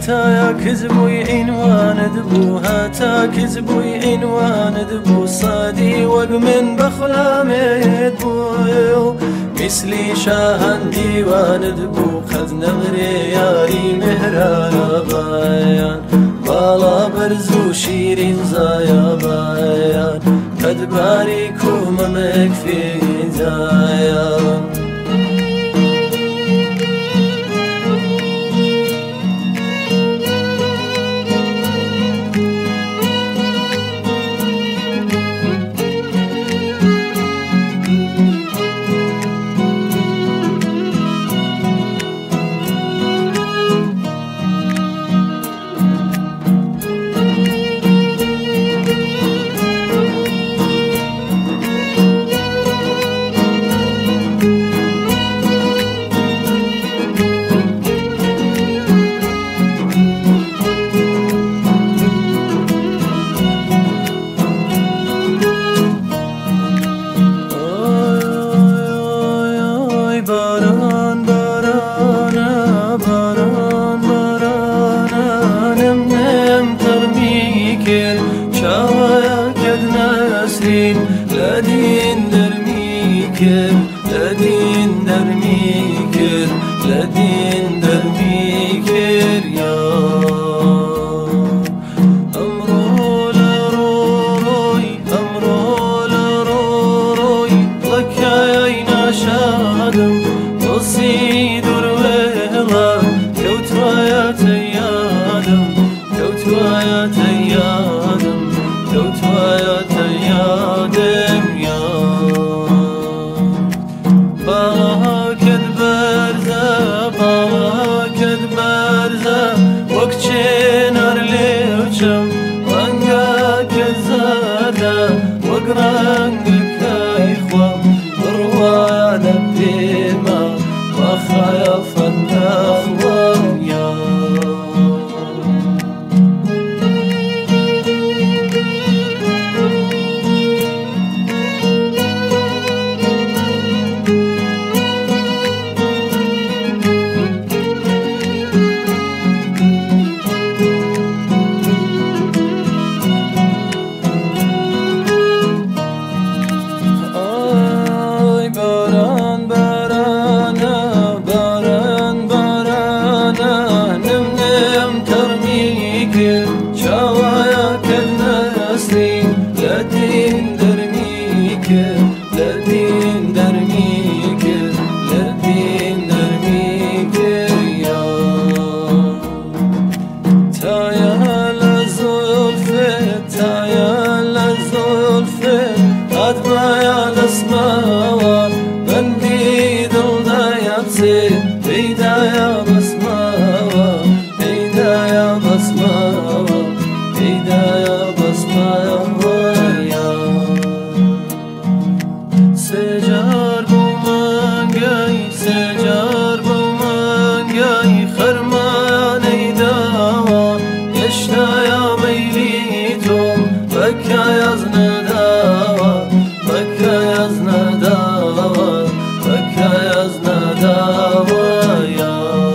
هەتایە کەس بووی عنوانت بوو، هەتا کەس بووی عنوانت بوو، سادی وەک من بە خولامێت بوو، مثلی شاهان دیوانت بوو، قەت نەبرێ یاری مهرابایان، باڵا بەرز و شیرین زایابایان، قەت باریک و مەمەک فێزایان. باران بارانه باران بارانه نم نم ترمیکل چاویا کد نسرین لدین درمیکل لدین درمیکل لدین درمیکل یا امرو لروی لکای نشادم دوستی دور ویلا کوتوایت یادم کوتوایت یادم کوتوایت یادم یا باکد برزه وەک چێنەر لێوچەم ڕەنگە کە زەردە وەک ڕەنگەکەی خۆم بڕوایە پێمە وەخایە فەندەخوەم یا چاوایە کەد نەسرین لەدین دەرمیکرد لەدین دەرمیکرد لەدین دەرمیکرد یا تایە لە زولفێت هاتمایە دەسماوە بەندی دڵدایە بچێ پەیدایە بەسماوە پەیدایە بەسماوە پەیدایە بەسماوە یا سێجار بوو مانگای خەرمانەی داوە هێشتایە مەیلی تۆم بەکایەز نەداوە بەکایەز نەداوە بەکایەز نەداوە یا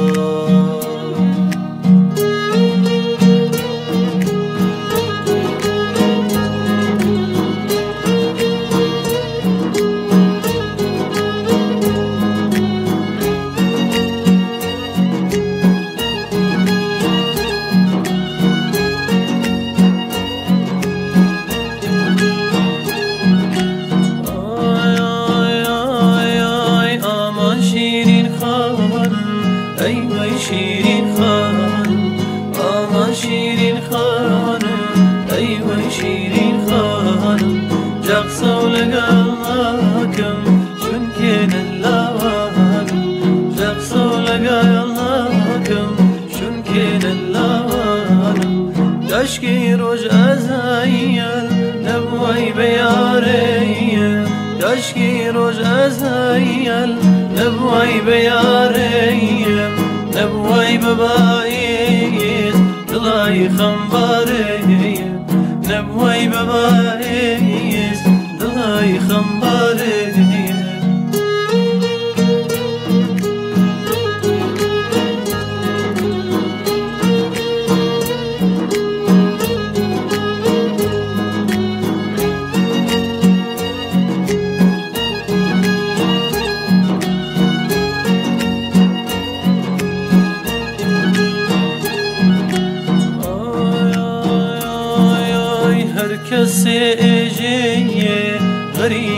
ای وای شیرین خانم آمان شیرین خانم ای وای شیرین خانم جقصا و لگاکم چونکه نلاوانم جقصا و لگاکم چونکه نلاوانم دشکی روش ازایل نبوی بیاره دشکی روش ازایل نبوی بیاره نبوی بباییز دلای خمباره نبوی بباییز دلای خمباره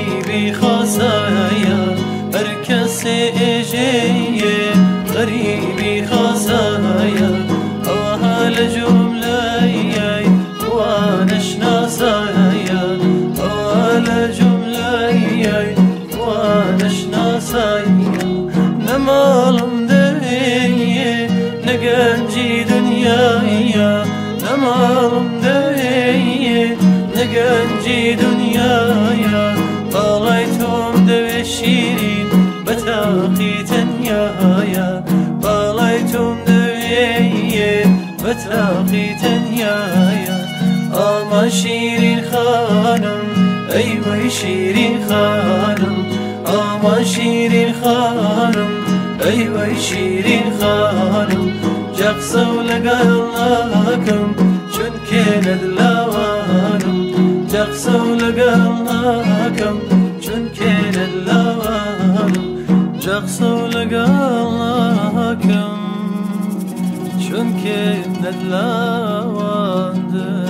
غريبي خاصايا هركس اجي غريبي خاصايا اوها لجملة وانا شناسايا اوها لجملة وانا شناسايا نمالم دهي نقنجي دنيايا نمالم دهي نقنجي دنيايا طاليتهم دوي شيرين بتاقي تنيايا طاليتهم دوي بتاقي تنيايا اما شيرين خانم ايوه شيرين خانم اما شيرين خانم ايوه شيرين خانم جقصو لقلقم شن كان دلاوانم جقصو لقلقم شن كان دلاوانم جقصو لقلقم شن كان دلاوانم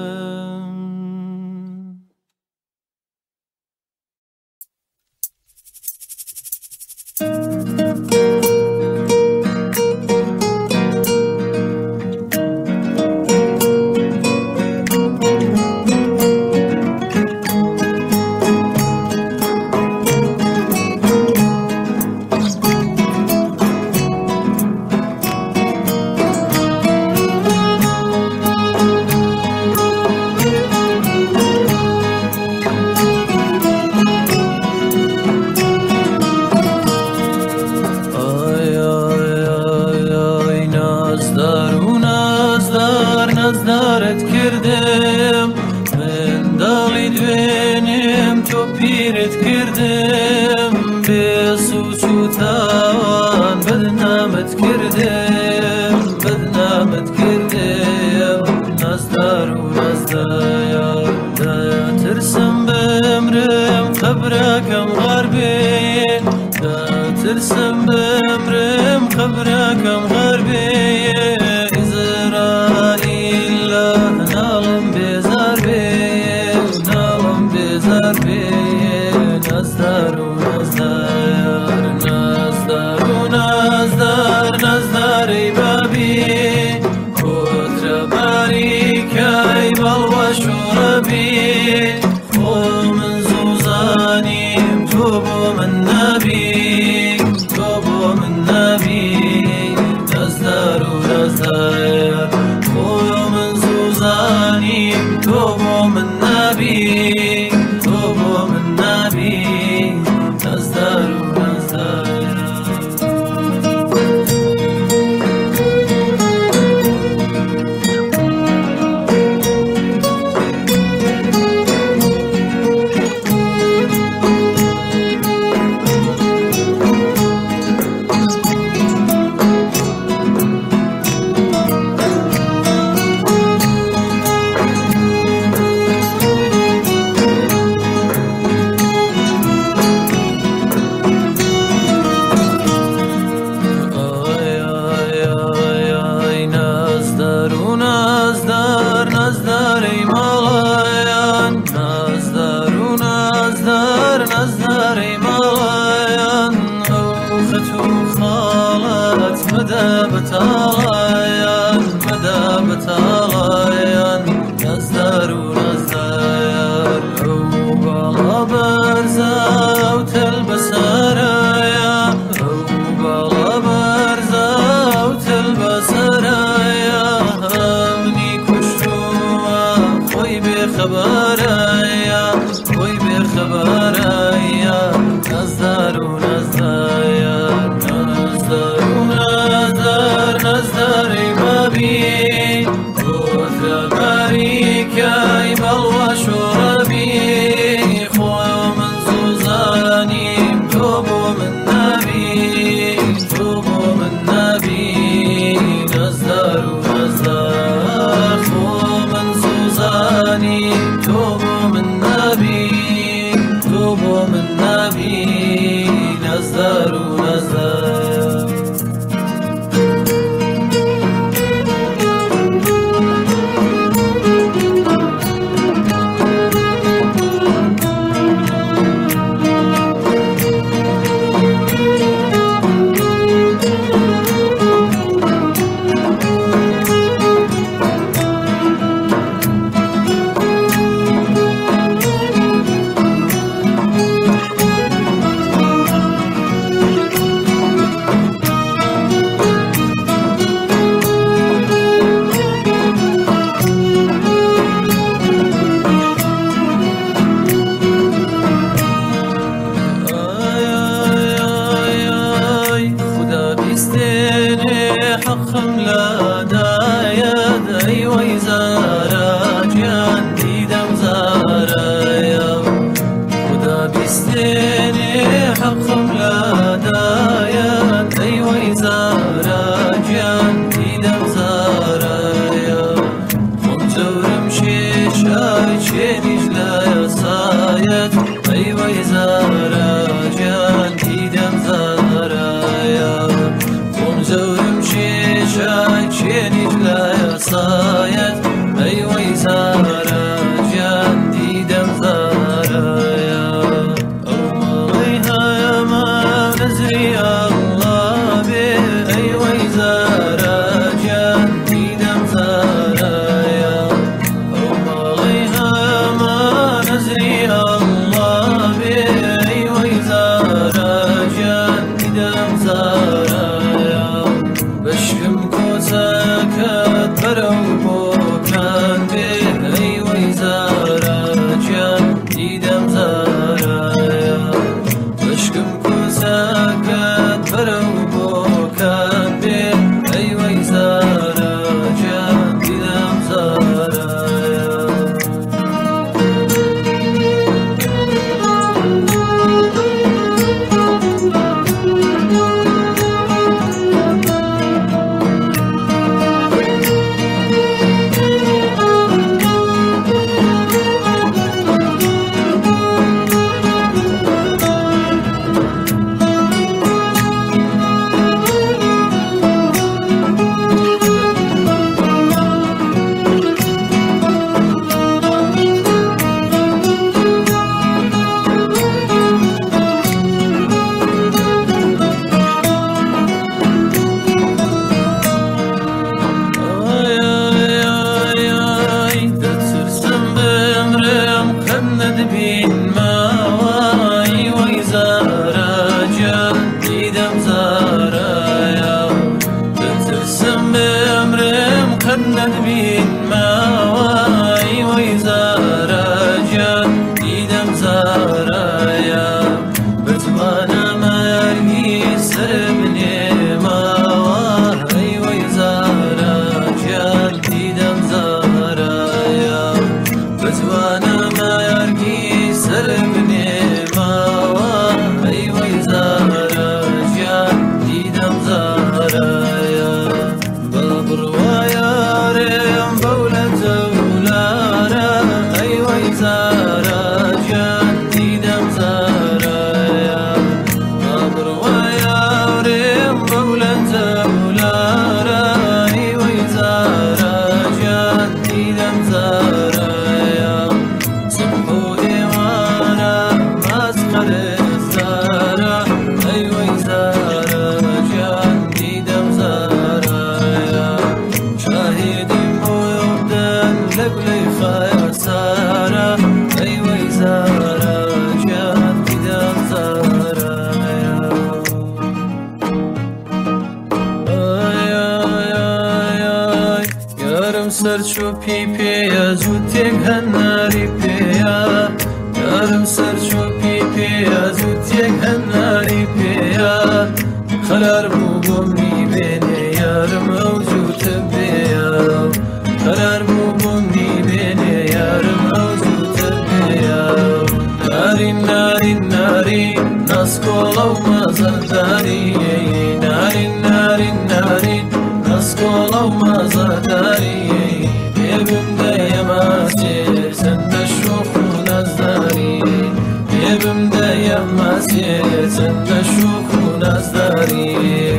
نزدارت کردم من دالی دوینم تو پیرت کردم به سوچ و تاوان بدنامت کردم بدنامت کردم نزدار و نزدار دایا ترسم بمرم خبرکم غربی دا ترسم بمرم خبرکم غربی نالم بزار بي نالم بزار بي نزدار و نزدار نزدار و نزدار نزدار ای بابی کتر باریکای بلوش و ربی خو من زوزانیم تو بو من نبی تو بو من نبی نزدار و نزدار زانیم تو من نبی تو من نبی نزدار و نزدار مدى بتالايان مدى بتالايان نزدار ونزدار وبالا برزا وتلبس رايا وبالا برزا وتلبس رايا مني كشوما خوي بخبرايا خوي بخبرايا نزدار ونزدار نزدار نزداري بابي كتر باریکای بلوش و ربی خو من زوزانیم تو بو من نبی تو بو من نبی نزدار و نزدار خو من زوزانیم تو بو من نبی تو بو من نبی نزدار و نزدار استيني حقم لا دايا أيوة زارا جان ديدم زارايا خم زورم شيشاي شينيش لا يصايد أيوة زارا جان ديدم زارايا خم زورم شيشاي شينيش لا يصايد أيوة زارا جان ديدم زارايا أرمضيها يا ما نزري الله به أيوة زارا جان ديدم زارايا أرمضيها يا ما نزري الله به أيوة زارا جان ديدم زارايا بشكم كوساكت برو كان به أيوة زارا جان ديدم زارايا بشكم كوساكت برو كان به أيوة زارا جان ديدم زارايا بين ماواي ويزارا جان ديدم زارايا بترسم بأمرم خند بين ماواي ويزارا جان ديدم زارايا بتوانا ما يرقي سربني ماواي ويزارا جان ديدم زارايا بتوانا ما يرقي سربني ماوا أيوة زارا جان ديدم زارايا بابر ويارم بولة زولارا أيوة زارا جان ديدم زارايا بابر ويارم بولة زولارا أيوة زارا جان ديدم زارايا صبحو ديوانا مسخر الزارا أيوة زارا جان ديدم زارايا شاهدي مويودن لقلي خير سارا أيوة زارا جان ديدم زارايا yarım serço pipeya zutek hanari peya yarım serço pipeya zutek hanari peya karar bu gomni beni yarım avcut beya karar bu gomni beni yarım avcut beya narin narin narin naskolav mazardari narin narin narin naskolav mazardari evimde yemezdir sende şoku nazdari evimde yemezdir sende şoku nazdari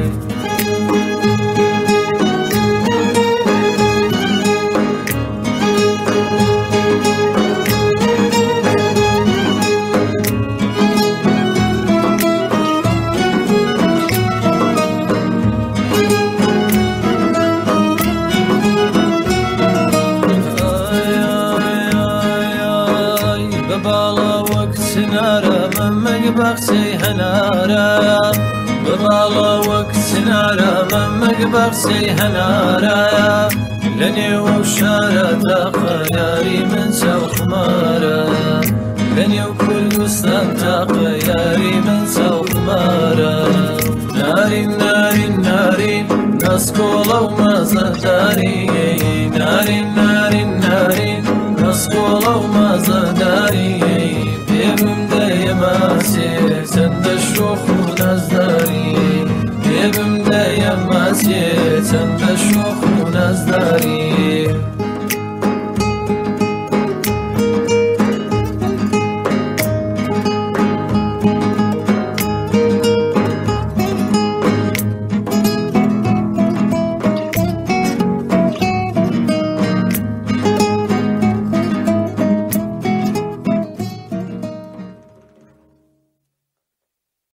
ببالا وقت سنارا ممك بخسي هنارا ببالا وقت سنارا ممك بخسي هنارا لني وشارة خياري من سوخ مارا لني وكل وستان خياري من سوخ مارا ناري ناري ناري نسكولا وما زهداري ناري ناري